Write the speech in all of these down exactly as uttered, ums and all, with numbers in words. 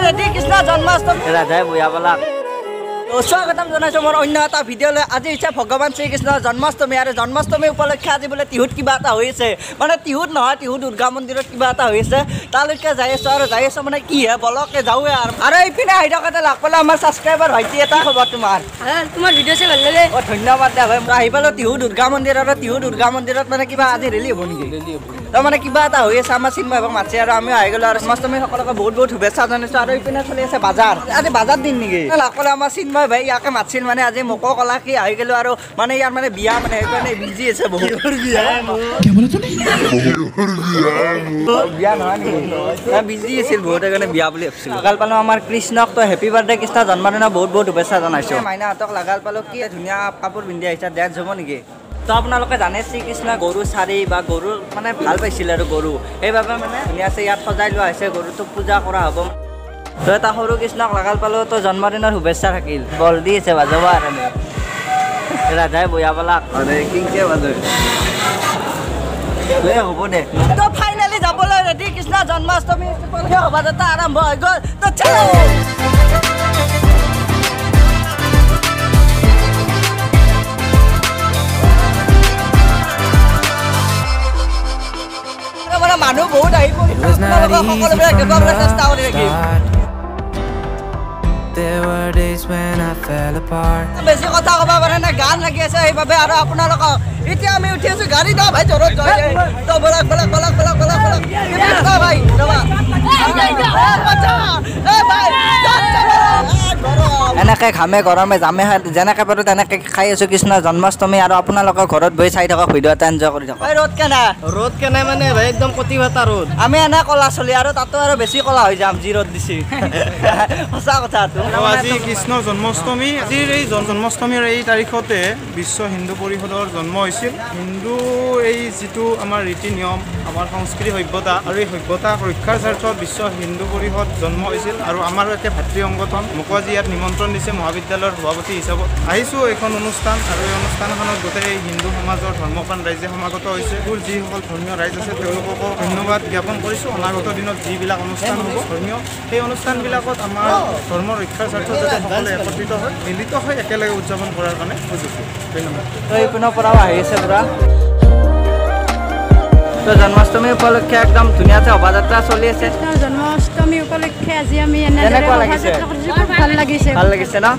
Ready Krishna Janmashtami ৰাধাই বুঢ়াবিলাক স্বাগতম জনাইছো মোৰ অন্য এটা ভিডিঅ'লৈ। আজি হৈছে ভগৱান শ্ৰীকৃষ্ণৰ জন্মাষ্টমী আৰু জন্মাষ্টমী উপলক্ষে আজি বোলে টিহুত কিবা এটা হৈ আছে, মানে টিহুত নহয় টিহু দুৰ্গা মন্দিৰত কিবা এটা হৈ আছে, তালৈকে যাই আছো আৰু যাই আছো মানে কি হে বলকে যাওঁৱে আৰু আৰু এইপিনে আহি থকাতে লাগ পালে আমাৰ ছাবস্ক্ৰাইবাৰ ভাইটি এটা খবৰ তোমাৰ তোমাৰ ভিডিঅ' চাই ভাল লাগে। অ ধন্যবাদ দিয়া ভাই। আহি পালো টিহু দুৰ্গা মন্দিৰ আৰু টিহু দুৰ্গা মন্দিৰত মানে কিবা আজি ৰেলী হ'ব নেকি? তাৰ মানে কিবা এটা হৈ আছে, আমাৰ চিন্ময় ভাগক মাতিছে আৰু আমি আহি গ'লো আৰু জন্মাষ্টমী সকলোকে বহুত বহুত শুভেচ্ছা জনাইছো। আৰু এইপিনে চলি আছে বাজাৰ, আজি বাজাৰ দিন নেকি? লাগ পালে আমাৰ চিন্ময় ভাই ইয়াকে মাতিছিল, মানে আজি মোকো ক'লা কি আহি গ'লো আৰু মানে ইয়াৰ মানে বিয়া মানে সেইকাৰণে বিজি আছে বহুত। বিয়া নহয় নেকি? বিজি আছিল বহুত, সেইকাৰণে বিয়া বুলি ভাবিছিলোঁ। লগাল পালোঁ আমাৰ কৃষ্ণক, তো হেপী বাৰ্থডে কৃষ্ণ জন্মদিনৰ বহুত বহুত শুভেচ্ছা জনাইছোঁ। মাইনাহঁতক লগাল পালোঁ কি ধুনীয়া কাপোৰ পিন্ধি আহিছে, ডেন্স হ'ব নেকি? তো আপোনালোকে জানে শ্ৰীকৃষ্ণই গৰু চাৰি বা গৰু মানে ভাল পাইছিল আৰু গৰু, সেইবাবে মানে ধুনীয়াছে ইয়াত সজাই লোৱা হৈছে, গৰুটোক পূজা কৰা হ'ব। তো এটা সৰু কৃষ্ণক লগাল পালোঁ, তো জন্মদিনৰ শুভেচ্ছা থাকিল। বল দি আছে বাজাব আৰু ৰাধাই বুঢ়াবিলাক কিংকে বাজে হ'ব দে। তো ফাইনেলি যাবলৈ ৰেডি কৃষ্ণ জন্মাষ্টমী শোভাযাত্ৰা আৰম্ভ হৈ গ'ল। তো চলো মানুহ বহুত আহি চেষ্টা কৰি থাকিম। বেছি কথা ক'ব পাৰে নাই, গান লাগি আছে সেইবাবে। আৰু আপোনালোকক এতিয়া আমি উঠি আছো গাড়ী দা ভাই জৰত ভাই এনেকে ঘামে গৰমে জামে যেনেকে পাৰো তেনেকে খাই আছো কৃষ্ণ জন্মাষ্টমী। আৰু আপোনালোকৰ ঘৰত বহি চাই থকা ভিডিঅ' এটা এনজয় কৰি থকা। ৰ'দ কেনে ৰ'দ কেনে মানে ভাই একদম কটি ভাতা ৰ'দ। আমি এনে কলা চলি আৰু তাতো আৰু বেছি কলা হৈ যাম যি ৰ'দ দিছে। সঁচা কথাটো। আজি কৃষ্ণ জন্মাষ্টমী, আজিৰ এই জন্মাষ্টমীৰ এই তাৰিখতে বিশ্ব হিন্দু পৰিষদৰ জন্ম হৈছিল। হিন্দু এই যিটো আমাৰ ৰীতি নিয়ম, আমাৰ সংস্কৃতি সভ্যতা আৰু এই সভ্যতা ৰক্ষাৰ স্বাৰ্থত বিশ্ব হিন্দু পৰিষদ জন্ম হৈছিল। আৰু আমাৰ ইয়াতে ভাতৃ সংগঠন মোকো আজি ইয়াত নিমন্ত্ৰণ দিছে মহাবিদ্যালয়ৰ সভাপতি হিচাপত। আহিছোঁ এইখন অনুষ্ঠান, আৰু এই অনুষ্ঠানখনত গোটেই হিন্দু সমাজৰ ধৰ্মপ্ৰাণ ৰাইজে সমাগত হৈছে। যিসকল ধৰ্মীয় ৰাইজ আছে তেওঁলোককো ধন্যবাদ জ্ঞাপন কৰিছোঁ। অনাগত দিনত যিবিলাক অনুষ্ঠান হ'ব ধৰ্মীয়, সেই অনুষ্ঠানবিলাকত আমাৰ ধৰ্ম ৰক্ষাৰ স্বাৰ্থত যাতে সকলোৱে একত্ৰিত হয়, মিলিত হৈ একেলগে উদযাপন কৰাৰ কাৰণে সুযোগ দিওঁ। ধন্যবাদ। তো এইপিনৰ পৰাও আহি আছে পুৰা। তো জন্মাষ্টমী উপলক্ষে একদম ধুনীয়াছে শোভাযাত্ৰা চলি আছে। জন্মাষ্টমী উপলক্ষে আজি আমি কেনেকুৱা লাগিছে? ভাল লাগিছে, ভাল লাগিছে ন?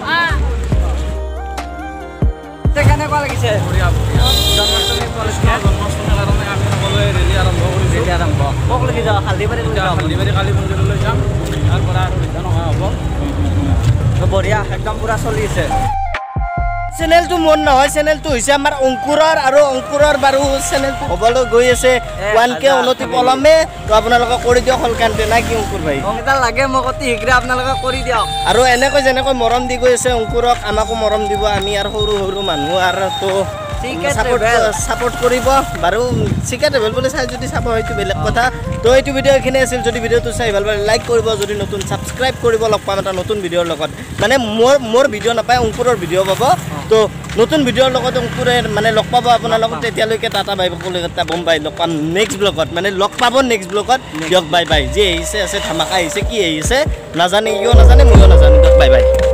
কেনেকুৱা লাগিছে? জন্মাষ্টমী উপলক্ষে জন্মাষ্টমীৰ কাৰণে আমি সকলোৱে ৰেলী আৰম্ভ কৰিছোঁ। ৰেলী আৰম্ভ ক'ক লাগি যাওঁ? হালদিবাৰীলৈ যাওঁ। হালদিবাৰী কালী মন্দিৰলৈ যাম, তাৰ পৰা আৰু বিধান অহা হ'ব। বঢ়িয়া, একদম পুৰা চলি আছে। চেনেলটো মোৰ নহয়, চেনেলটো হৈছে আমাৰ অংকুৰৰ, আৰু অংকুৰৰ বাৰু চেনেলটো হ'বলৈ গৈ আছে ওৱান কে অনতি পলমে। তো আপোনালোকে কৰি দিয়ক সলকানতে নাই কি অংকুৰ ভাই? অংকুৰ লাগে মোক অতি শীঘ্ৰে আপোনালোকে কৰি দিয়ক। আৰু এনেকৈ যেনেকৈ মৰম দি গৈ আছে অংকুৰক, আমাকো মৰম দিব। আমি আৰু সৰু সৰু মানুহ আৰু তো ছাপোৰ্ট কৰিব বাৰু। চিকা ট্ৰেভেল বুলি চাই যদি চাব হয়তো বেলেগ কথা। তো এইটো ভিডিঅ' এইখিনি আছিল। যদি ভিডিঅ'টো চাই ভাল পালে লাইক কৰিব, যদি নতুন ছাবস্ক্ৰাইব কৰিব। লগ পাম এটা নতুন ভিডিঅ'ৰ লগত, মানে মোৰ মোৰ ভিডিঅ' নাপায়, অংকুৰৰ ভিডিঅ' পাব। তো নতুন ভিডিঅ'ৰ লগত অংকুৰে মানে লগ পাব আপোনালোকক। তেতিয়ালৈকে tata bye bye, Kolkata Bombay. লগ পাম নেক্সট ব্লগত, মানে লগ পাব নেক্সট ব্লগত। দিয়ক বাই বাই। যি আহিছে আছে ধামাকা আহিছে, কি আহিছে নাজানে, ইও নাজানে ময়ো নাজানো। দিয়ক বাই বাই।